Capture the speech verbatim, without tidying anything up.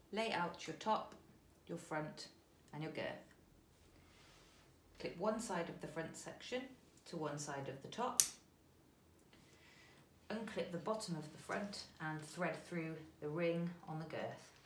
lay out your top, your front and your girth. Clip one side of the front section to one side of the top. Unclip the bottom of the front and thread through the ring on the girth.